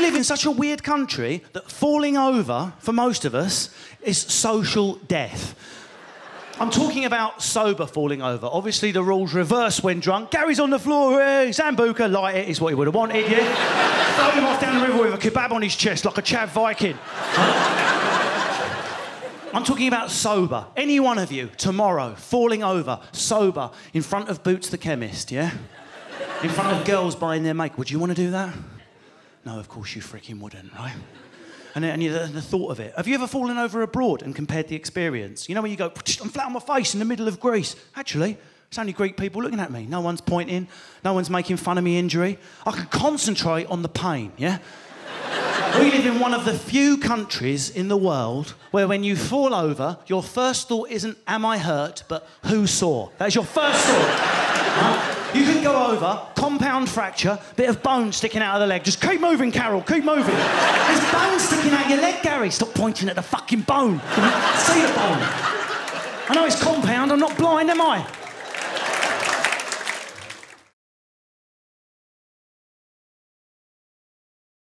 live in such a weird country that falling over, for most of us, is social death. I'm talking about sober falling over. Obviously, the rules reverse when drunk. Gary's on the floor, hey, Sambuca, light it, is what he would have wanted, yeah? Throw him off down the river with a kebab on his chest like a Chav Viking. I'm talking about sober. Any one of you, tomorrow, falling over, sober, in front of Boots the chemist, yeah? In front of girls buying their makeup. Would you want to do that? No, of course you freaking wouldn't, right? And the thought of it. Have you ever fallen over abroad and compared the experience? You know when you go, I'm flat on my face in the middle of Greece. Actually, it's only Greek people looking at me. No one's pointing. No one's making fun of me injury. I can concentrate on the pain, yeah? We live in one of the few countries in the world where when you fall over, your first thought isn't, am I hurt, but who saw? That's your first thought. You can go over, compound fracture, bit of bone sticking out of the leg. Just keep moving, Carol, keep moving. There's bone sticking out of your leg, Gary. Stop pointing at the fucking bone. See the bone. I know it's compound, I'm not blind, am I?